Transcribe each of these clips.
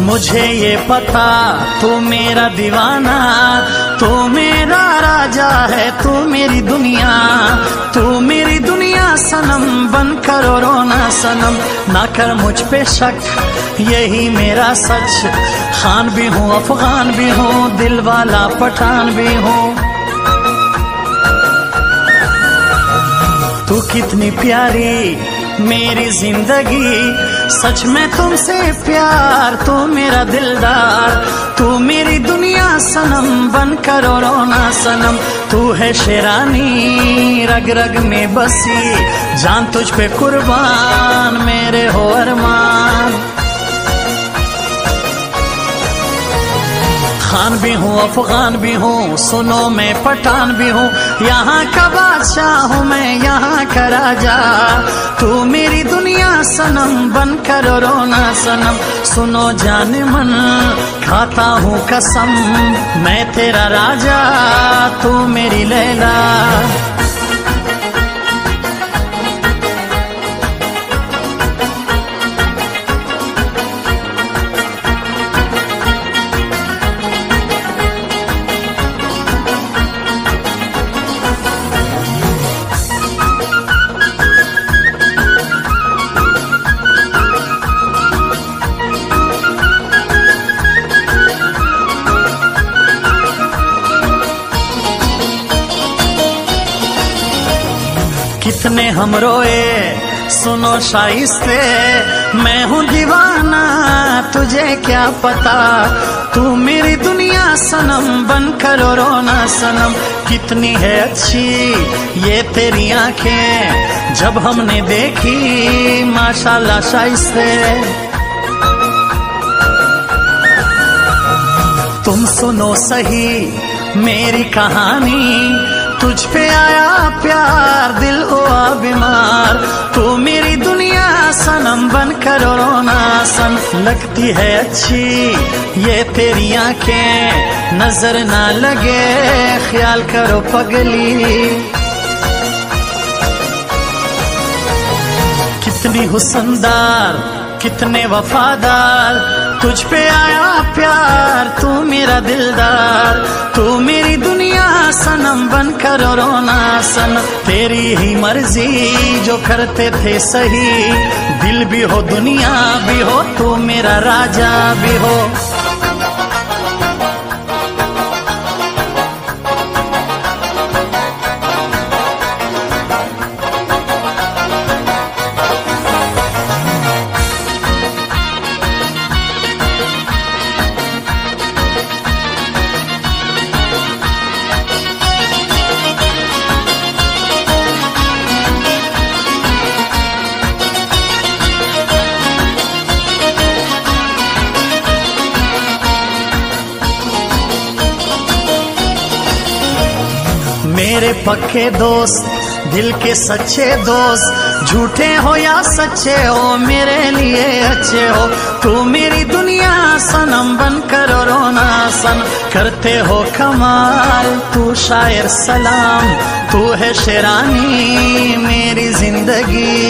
मुझे ये पता तू मेरा दीवाना, तू मेरा राजा है, तू मेरी दुनिया, तू मेरी दुनिया सनम, बन कर रोना सनम, ना कर मुझ पे शक, यही मेरा सच। खान भी हूँ अफगान भी हूँ, दिल वाला पठान भी हूँ। तू कितनी प्यारी मेरी जिंदगी, सच में तुमसे प्यार, तू मेरा दिलदार, तू मेरी दुनिया सनम, बन कर रोना सनम। तू है शेरानी रग रग में बसी, जान तुझ पे कुर्बान, मेरे हो अरमान। खान भी हूँ अफगान भी हूँ, सुनो मैं पठान भी हूँ, यहाँ का बादशाह हूँ मैं, यहाँ का राजा। तू मेरी दुनिया सनम, बन कर रोना सनम। सुनो जाने मन खाता हूँ कसम, मैं तेरा राजा, तू मेरी लैला। कितने हम रोए सुनो शाइस्ते, मैं हूँ दीवाना तुझे क्या पता, तू मेरी दुनिया सनम, बन कर रोना सनम। कितनी है अच्छी ये तेरी आंखें, जब हमने देखी माशाल्लाह शाइस्ते। तुम सुनो सही मेरी कहानी, तुझ पे आया प्यार, दिल हुआ बीमार, तू मेरी दुनिया सनम, बन कर रोना सन। लगती है अच्छी ये तेरी आंखें, नजर ना लगे ख्याल करो पगली। कितनी हुस्नदार कितने वफादार, तुझ पे आया प्यार, तू मेरा दिलदार, तू मेरी दुनिया सनम, बन कर रोना सनम। तेरी ही मर्जी जो करते थे सही, दिल भी हो दुनिया भी हो, तू मेरा राजा भी हो। मेरे पक्के दोस्त, दिल के सच्चे दोस्त, झूठे हो या सच्चे हो मेरे लिए अच्छे हो। तू मेरी दुनिया सनम, बन कर रोना सन, करते हो कमाल तू शायर सलाम, तू है शेरानी मेरी जिंदगी।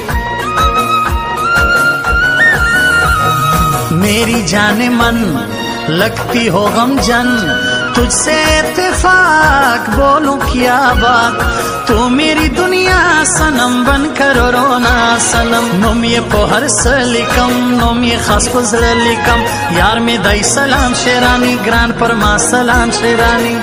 मेरी जाने मन लगती हो गमजन, तुझसे इत्तेफाक बोलूं क्या बात, तू मेरी दुनिया सनम, बन कर रोना सनम। नोम ये पोहर सलिकम, नोम ये खास लिकम, यार में दई सलाम शेरानी, ग्रान पर माँ सलाम शेरानी।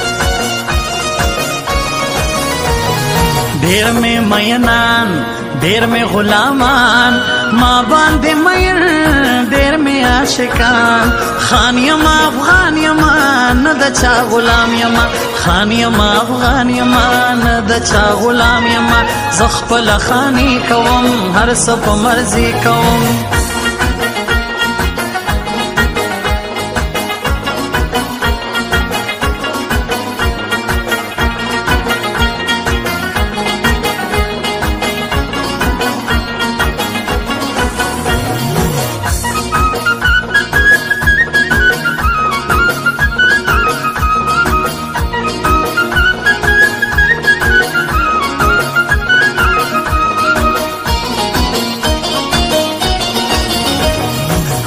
ढेर में मयनान ढेर में गुलामान, माँ बांधे मयन ढेर में आशिकान। खान यमा अफगान यमा नदचा गुलाम यमा, खान यमा अफगान यमा नदचा गुलाम यमा। ज़ख्पल खानी कवम हर सब मर्जी कवम।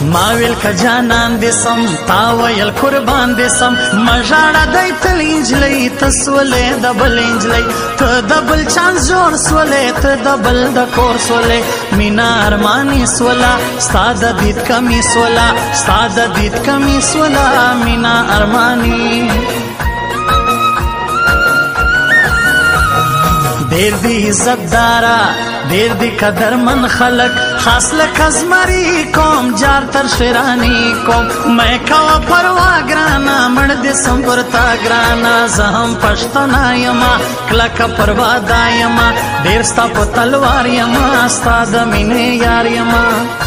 माविल का जानان दिसम तावयल कुर्बान दिसम मजाड़ा दई तलींज लई तस्वले दबल इंज लई तो दबल चांस जोड़ स्वले तो दबल दकोर स्वले मीना अरमानी स्वला सादा दीद कमी स्वला सादा दीद कमी स्वला मीना अरमानी देर दी इज्जत दारा देर दी कदर मन खलक खासल कजमरी कौम जार तर शेरानी कौम मैं कवा परवा ग्राना मड़ दे संपरता ग्राना जहम पश्तना यमा क्लक परवा दायमा देर स्ता तलवार यमा स्ता दमिने यार यमा